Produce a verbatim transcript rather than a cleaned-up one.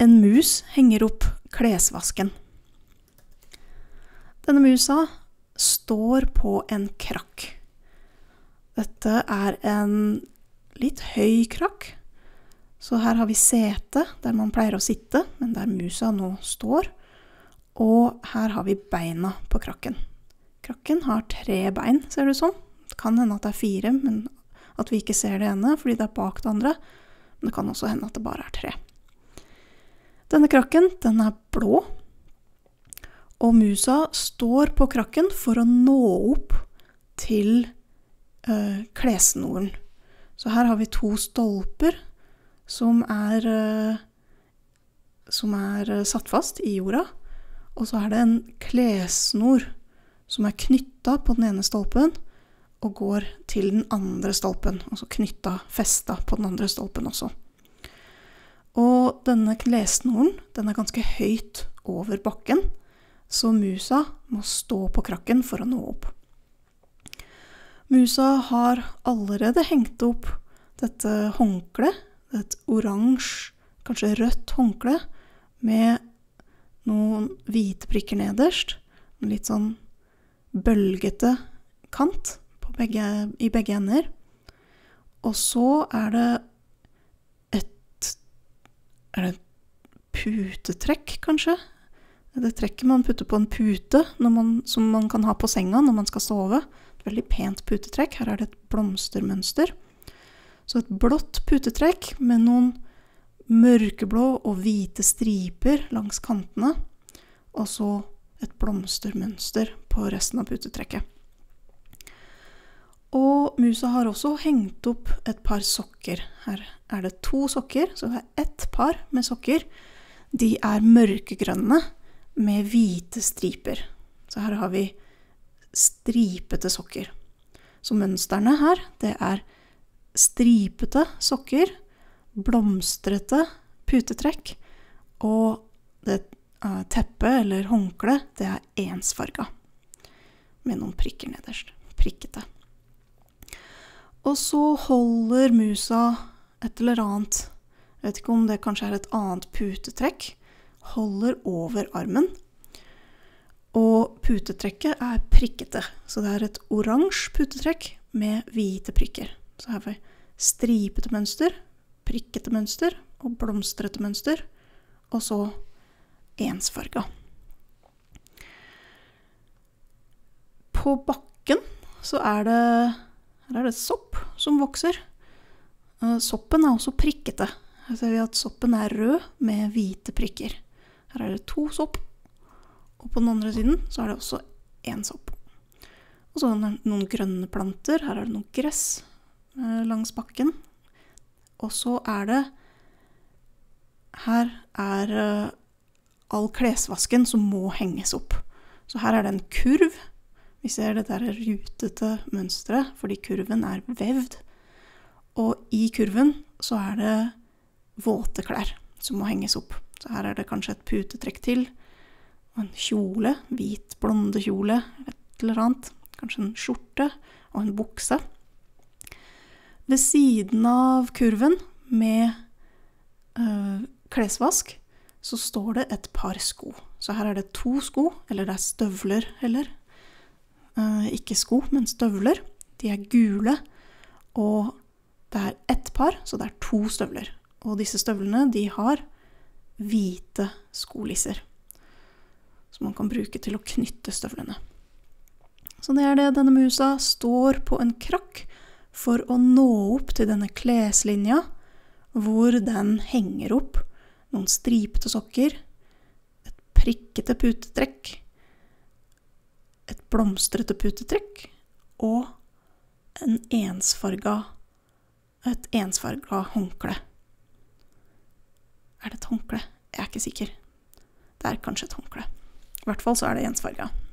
En mus henger opp klesvasken. Denne musa står på en krakk. Dette er en litt høy krakk, så her har vi sete der man pleier å sitte, men der musa nå står, og her har vi beina på krakken. Krakken har tre bein, ser det ut som. Det kan hende at det er fire, men at vi ikke ser det ene, fordi det er bak det andre, men det kan også hende at det bare er tre. Denne krakken, den er blå, og musa står på krakken for å nå opp til uh, klesnoren. Så her har vi to stolper som er, uh, som er uh, satt fast i jorda, og så er det en klesnor som er knyttet på den ene stolpen og går til den andre stolpen, altså knyttet, festet på den andre stolpen også. Og denne klesnoren, den er ganske høyt over bakken, så musa må stå på krakken for å nå opp. Musa har allerede hengt opp dette håndkle, et oransje, kanskje rødt håndkle, med noen hvite prikker nederst, en litt sånn bølgete kant på begge, i begge ender. Og så er det et, er det et putetrekk, kanskje? Det trekket man putter på en pute når man, som man kan ha på senga når man skal sove. Et veldig pent putetrekk. Her er det et blomstermønster. Så et blått putetrekk med noen mørkeblå og hvite striper langs kantene. Og så et blomstermønster på resten av putetrekket. Og musa har også hengt opp et par sokker. Her er det to sokker, så det er ett par med sokker. De er mørkegrønne med hvite striper. Så her har vi stripete sokker. Så mønsterne her, det er stripete sokker, blomstrete putetrekk, og det teppet eller håndkle, det er ensfarga, med noen prikker nederst, prikkete. Og så holder musa et eller annet, jeg vet ikke om det kanskje er et annet putetrekk, holder over armen, og putetrekket er prikkete, så det er et oransje putetrekk med hvite prikker. Så her har vi stripete mønster, prikkete mønster og blomstrete mønster, og så ensfarga. På bakken så er det, her er det sopp som vokser. Soppen er også prikkete. Her ser vi at soppen er rød med hvite prikker. Her er det to sopp, og på den andre siden så er det også en sopp. Og så er det noen grønne planter, her er det noe gress langs bakken. Og så er det, her er all klesvasken som må henges opp. Så her er det en kurv. Vi ser det der rutete mønstret, fordi kurven er vevd. Og i kurven så er det våte klær som må henges opp. Så her er det kanskje et putetrekk til, og en kjole, hvit blonde kjole, et eller annet, kanskje en skjorte og en bukse. Ved siden av kurven med øh, klesvask, så står det et par sko. Så her er det to sko, eller det er støvler heller. Uh, ikke sko, men støvler. De er gule, og det er ett par, så det er to støvler. Og disse støvlene, de har hvite skolisser, som man kan bruke til å knytte støvlene. Så det er det denne musa står på en krakk for å nå opp til denne kleslinja, hvor den henger opp noen stripete sokker, et prikkete putetrekk, et blomstrete putetrekk, og en ensfarga, et ensfarga håndkle. Er det et håndkle? Jeg er ikke sikker. Det er kanskje et håndkle. I hvert fall så er det ensfarga.